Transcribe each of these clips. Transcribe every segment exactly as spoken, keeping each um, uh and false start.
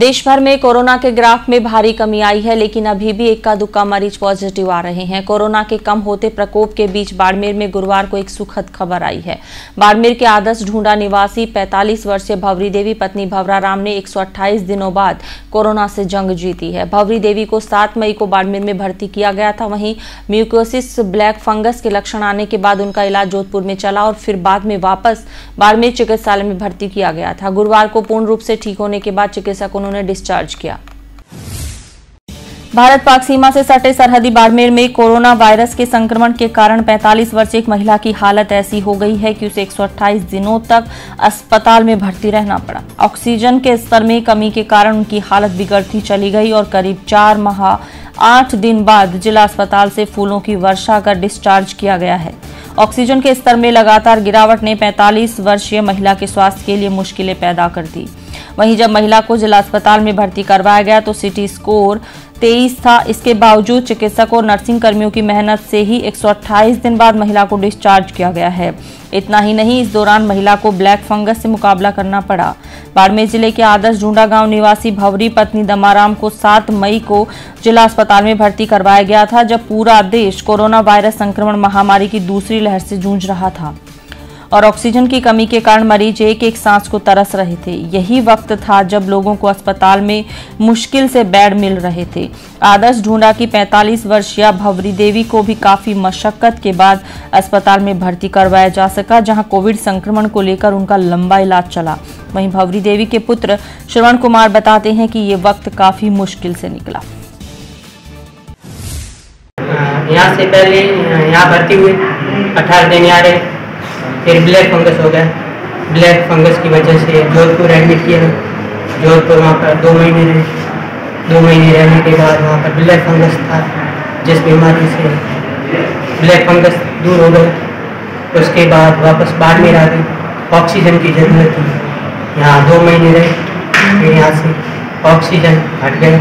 देश भर में कोरोना के ग्राफ में भारी कमी आई है, लेकिन अभी भी इक्का दुक्का मरीज पॉजिटिव आ रहे हैं। कोरोना के कम होते प्रकोप के बीच बाड़मेर में गुरुवार को एक सुखद खबर आई है। बाड़मेर के आदर्श ढूंढा निवासी पैंतालीस वर्षीय भवरी देवी पत्नी भवरा राम ने एक सौ अट्ठाईस दिनों बाद कोरोना से जंग जीती है। भवरी देवी को सात मई को बाड़मेर में भर्ती किया गया था। वहीं म्यूकोसिस ब्लैक फंगस के लक्षण आने के बाद उनका इलाज जोधपुर में चला और फिर बाद में वापस बाड़मेर चिकित्सालय में भर्ती किया गया था। गुरुवार को पूर्ण रूप से ठीक होने के बाद चिकित्सक उन्होंने डिस्चार्ज किया। भारत पाक सीमा से सटे सरहदी बाड़मेर में कोरोना वायरस के संक्रमण के कारण पैंतालीस वर्षीय एक महिला की हालत ऐसी हो गई है कि उसे एक सौ अट्ठाईस दिनों तक अस्पताल में भर्ती रहना पड़ा। ऑक्सीजन के स्तर में कमी के कारण उनकी हालत बिगड़ती चली गई और करीब चार माह आठ दिन बाद जिला अस्पताल से फूलों की वर्षा कर डिस्चार्ज किया गया है। ऑक्सीजन के स्तर में लगातार गिरावट ने पैंतालीस वर्षीय महिला के स्वास्थ्य के लिए मुश्किलें पैदा कर दी। वहीं जब महिला को जिला अस्पताल में भर्ती करवाया गया तो सिटी स्कोर तेईस था। इसके बावजूद चिकित्सकों और नर्सिंग कर्मियों की मेहनत से ही एक सौ अट्ठाईस दिन बाद महिला को डिस्चार्ज किया गया है। इतना ही नहीं, इस दौरान महिला को ब्लैक फंगस से मुकाबला करना पड़ा। बाड़मेर जिले के आदर्श ढूंढा गांव निवासी भवरी पत्नी दमाराम को सात मई को जिला अस्पताल में भर्ती करवाया गया था, जब पूरा देश कोरोना वायरस संक्रमण महामारी की दूसरी लहर से जूझ रहा था और ऑक्सीजन की कमी के कारण मरीज एक एक सांस को तरस रहे थे। यही वक्त था जब लोगों को अस्पताल में मुश्किल से बेड मिल रहे थे। आदर्श ढूंढा की पैंतालीस वर्षीय भवरी देवी को भी काफी मशक्कत के बाद अस्पताल में भर्ती करवाया जा सका, जहां कोविड संक्रमण को लेकर उनका लंबा इलाज चला। वहीं भवरी देवी के पुत्र श्रवण कुमार बताते हैं कि ये वक्त काफी मुश्किल से निकला। यहाँ से पहले यहाँ भर्ती हुए अठारह दिन यहाँ रहे, फिर ब्लैक फंगस हो गया। ब्लैक फंगस की वजह से जोधपुर एडमिट किया। जोधपुर वहाँ पर दो महीने रहे। दो महीने रहने के बाद वहाँ पर ब्लैक फंगस था, जिस बीमारी से ब्लैक फंगस दूर हो गया। उसके बाद वापस बाड़मेर आ गई। ऑक्सीजन की ज़रूरत थी। यहाँ दो महीने रहे, फिर यहाँ से ऑक्सीजन हट गए।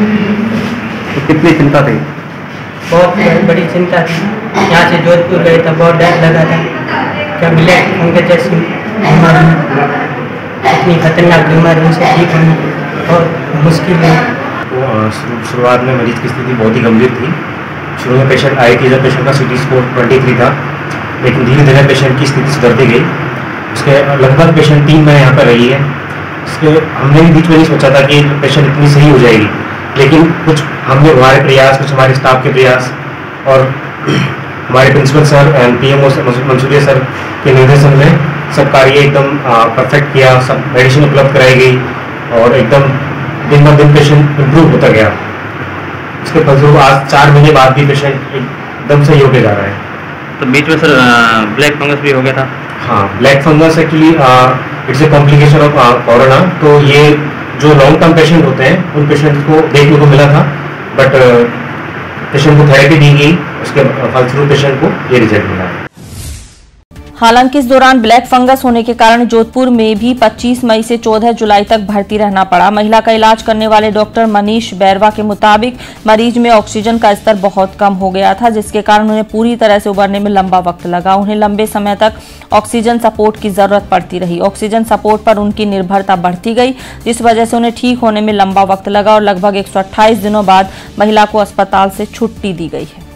तो कितनी चिंता थी? बहुत बड़ी चिंता थी। यहाँ से जोधपुर गए तब बहुत डर लगा था क्या ब्लैक फंगस जैसी बीमारी, इतनी खतरनाक बीमारी से ठीक होनी बहुत मुश्किल है। शुरुआत में मरीज की स्थिति बहुत ही गंभीर थी। शुरू में पेशेंट आई थी जब पेशेंट का सीटी स्कोर तेईस था, लेकिन धीरे धीरे पेशेंट की स्थिति सुधरती गई। उसके लगभग पेशेंट तीन महीने यहाँ पर रही है। इसके हमने भी बीच में नहीं सोचा था कि पेशेंट इतनी सही हो जाएगी, लेकिन कुछ हमने हमारे प्रयास, कुछ हमारे स्टाफ के प्रयास और हमारे principal sir and PMO Mansuria sir के निर्देशन में सब कार्य एकदम परफेक्ट किया। सब मेडिसिन उपलब्ध कराई गई और एकदम दिन ब दिन पेशेंट इम्प्रूव होता गया। इसके फलस्वरूप आज चार महीने बाद भी पेशेंट एकदम सही होके जा रहा है। तो बीच में सर ब्लैक फंगस भी हो गया था? हाँ, black fungus actually it's a complication of corona. तो ये जो लॉन्ग टर्म पेशेंट होते हैं उन पेशेंट को देखने को मिला था, बट पेशेंट को थेरेपी दी गई, उसके फलस्वरूप पेशेंट को ये रिजल्ट मिला। हालांकि इस दौरान ब्लैक फंगस होने के कारण जोधपुर में भी पच्चीस मई से चौदह जुलाई तक भर्ती रहना पड़ा। महिला का इलाज करने वाले डॉक्टर मनीष बैरवा के मुताबिक मरीज में ऑक्सीजन का स्तर बहुत कम हो गया था, जिसके कारण उन्हें पूरी तरह से उबरने में लंबा वक्त लगा। उन्हें लंबे समय तक ऑक्सीजन सपोर्ट की जरूरत पड़ती रही। ऑक्सीजन सपोर्ट पर उनकी निर्भरता बढ़ती गई, जिस वजह से उन्हें ठीक होने में लंबा वक्त लगा और लगभग एक सौ अट्ठाईस दिनों बाद महिला को अस्पताल से छुट्टी दी गई है।